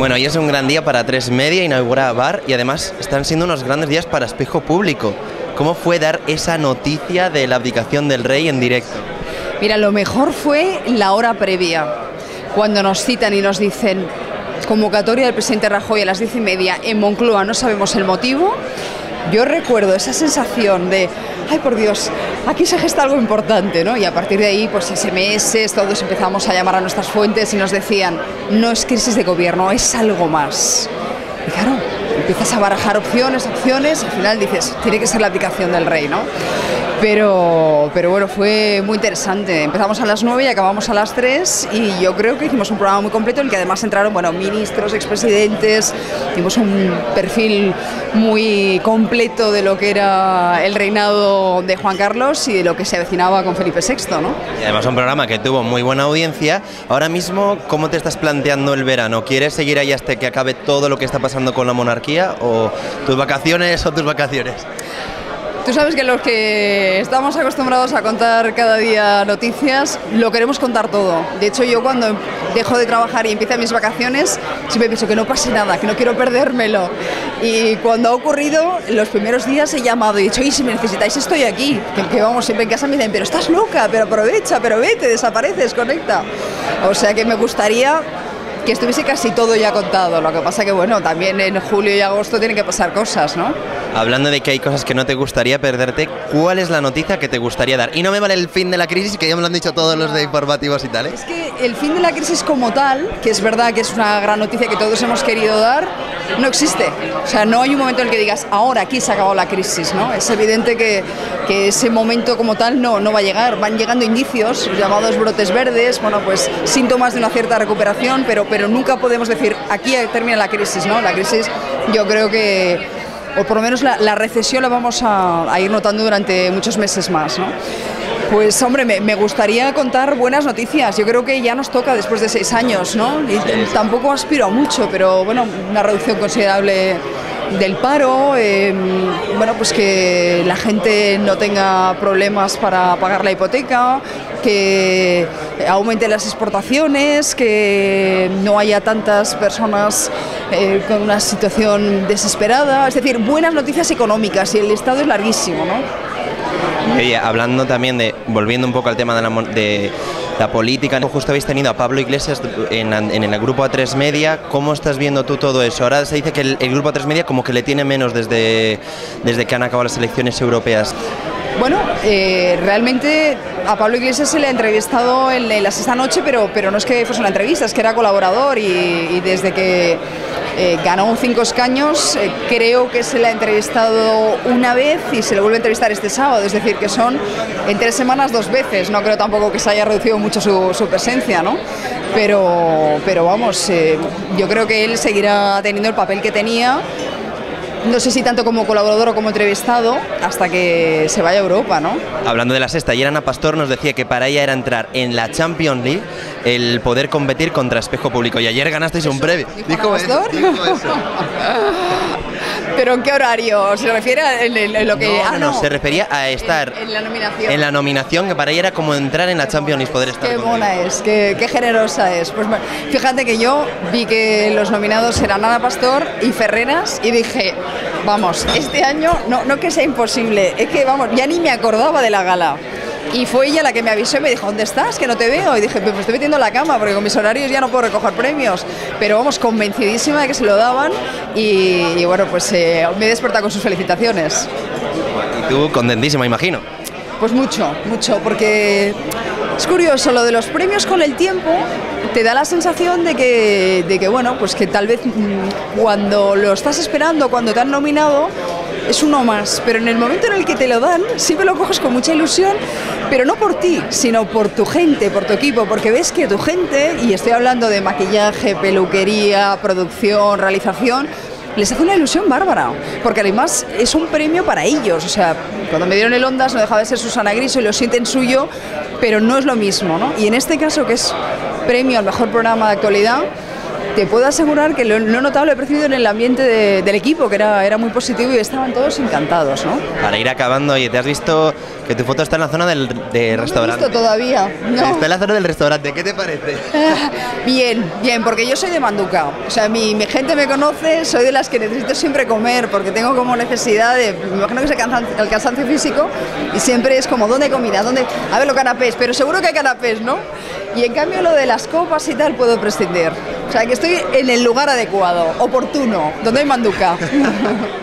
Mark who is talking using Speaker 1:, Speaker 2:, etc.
Speaker 1: Bueno, hoy es un gran día para A3 Media, inaugura Bar y además están siendo unos grandes días para Espejo Público. ¿Cómo fue dar esa noticia de la abdicación del rey en directo?
Speaker 2: Mira, lo mejor fue la hora previa, cuando nos citan y nos dicen convocatoria del presidente Rajoy a las 10:30 en Moncloa, no sabemos el motivo. Yo recuerdo esa sensación de, ay por Dios, aquí se gesta algo importante, ¿no? Y a partir de ahí, pues SMS, todos empezamos a llamar a nuestras fuentes y nos decían, no es crisis de gobierno, es algo más. Y claro, empiezas a barajar opciones, y al final dices, tiene que ser la abdicación del rey, ¿no? Pero bueno, fue muy interesante. Empezamos a las 9 y acabamos a las 3 y yo creo que hicimos un programa muy completo en el que además entraron, bueno, ministros, expresidentes, hicimos un perfil muy completo de lo que era el reinado de Juan Carlos y de lo que se avecinaba con Felipe VI, ¿no?
Speaker 1: Y además un programa que tuvo muy buena audiencia. Ahora mismo, ¿cómo te estás planteando el verano? ¿Quieres seguir ahí hasta que acabe todo lo que está pasando con la monarquía o tus vacaciones o tus vacaciones?
Speaker 2: Tú sabes que los que estamos acostumbrados a contar cada día noticias, lo queremos contar todo. De hecho, yo cuando dejo de trabajar y empiezo mis vacaciones, siempre pienso que no pase nada, que no quiero perdérmelo. Y cuando ha ocurrido, los primeros días he llamado y he dicho, oye, si me necesitáis estoy aquí. Que vamos, siempre en casa me dicen, pero estás loca, pero aprovecha, pero vete, desapareces, conecta. O sea que me gustaría que estuviese casi todo ya contado. Lo que pasa que, bueno, también en julio y agosto tienen que pasar cosas, ¿no?
Speaker 1: Hablando de que hay cosas que no te gustaría perderte, ¿cuál es la noticia que te gustaría dar? Y no me vale el fin de la crisis, que ya me lo han dicho todos los de informativos y tal, ¿eh?
Speaker 2: Es que el fin de la crisis como tal, que es verdad que es una gran noticia que todos hemos querido dar, no existe. O sea, no hay un momento en el que digas, ahora aquí se ha acabado la crisis, ¿no? Es evidente que ese momento como tal no va a llegar. Van llegando indicios, los llamados brotes verdes, bueno, pues síntomas de una cierta recuperación, pero nunca podemos decir, aquí termina la crisis, ¿no? La crisis, yo creo que, o por lo menos la recesión la vamos a ir notando durante muchos meses más, ¿no? Pues hombre, me gustaría contar buenas noticias. Yo creo que ya nos toca después de 6 años, ¿no? Y tampoco aspiro a mucho, pero bueno, una reducción considerable del paro, bueno, pues que la gente no tenga problemas para pagar la hipoteca, que aumenten las exportaciones, que no haya tantas personas con una situación desesperada, es decir, buenas noticias económicas, y el listado es larguísimo, ¿no?
Speaker 1: Oye, hablando también volviendo un poco al tema de la política, justo habéis tenido a Pablo Iglesias en el grupo A3 Media. ¿Cómo estás viendo tú todo eso? Ahora se dice que el grupo A3 Media como que le tiene menos desde que han acabado las elecciones europeas.
Speaker 2: Bueno, realmente a Pablo Iglesias se le ha entrevistado en La Sexta Noche, pero no es que fuese una entrevista, es que era colaborador y desde que ganó 5 escaños, creo que se le ha entrevistado una vez y se le vuelve a entrevistar este sábado, es decir, que son en 3 semanas 2 veces. No creo tampoco que se haya reducido mucho su presencia, ¿no? Pero vamos, yo creo que él seguirá teniendo el papel que tenía. No sé si tanto como colaborador o como entrevistado, hasta que se vaya a Europa, ¿no?
Speaker 1: Hablando de La Sexta, ayer Ana Pastor nos decía que para ella era entrar en la Champions League el poder competir contra Espejo Público. Y ayer ganasteis un premio.
Speaker 2: ¿Dijo eso? ¿Pero en qué horario? ¿Se refiere a lo que...?
Speaker 1: No, se refería a estar
Speaker 2: en la nominación.
Speaker 1: En la nominación, que para ella era como entrar en la Champions League, poder estar.
Speaker 2: Qué mona es, qué generosa es. Pues fíjate que yo vi que los nominados eran Ana Pastor y Ferreras y dije, vamos, este año no que sea imposible, es que vamos, ya ni me acordaba de la gala. Y fue ella la que me avisó y me dijo, ¿dónde estás? Que no te veo. Y dije, pues me estoy metiendo en la cama porque con mis horarios ya no puedo recoger premios. Pero vamos, convencidísima de que se lo daban y bueno, pues me he despertado con sus felicitaciones.
Speaker 1: Y tú contentísima, imagino.
Speaker 2: Pues mucho, porque es curioso, lo de los premios con el tiempo te da la sensación de que bueno, pues que tal vez cuando lo estás esperando, cuando te han nominado, es uno más, pero en el momento en el que te lo dan, siempre lo coges con mucha ilusión, pero no por ti, sino por tu gente, por tu equipo, porque ves que tu gente, y estoy hablando de maquillaje, peluquería, producción, realización, les hace una ilusión bárbara, porque además es un premio para ellos. O sea, cuando me dieron el Ondas no dejaba de ser Susana Griso y lo sienten suyo, pero no es lo mismo, ¿no? Y en este caso, que es premio al mejor programa de actualidad, te puedo asegurar que lo he notado, lo he percibido en el ambiente del equipo, que era muy positivo y estaban todos encantados, ¿no?
Speaker 1: Para ir acabando, oye, ¿te has visto que tu foto está en la zona del restaurante?
Speaker 2: No lo he visto todavía, no.
Speaker 1: Está en la zona del restaurante, ¿qué te parece?
Speaker 2: Bien, porque yo soy de Manduca, o sea, mi gente me conoce, soy de las que necesito siempre comer, porque tengo como necesidad de, me imagino que es el cansancio físico, y siempre es como, ¿dónde hay comida? ¿Dónde? A ver, los canapés, pero seguro que hay canapés, ¿no? Y en cambio lo de las copas y tal puedo prescindir. O sea, que estoy en el lugar adecuado, oportuno, donde hay Manduca.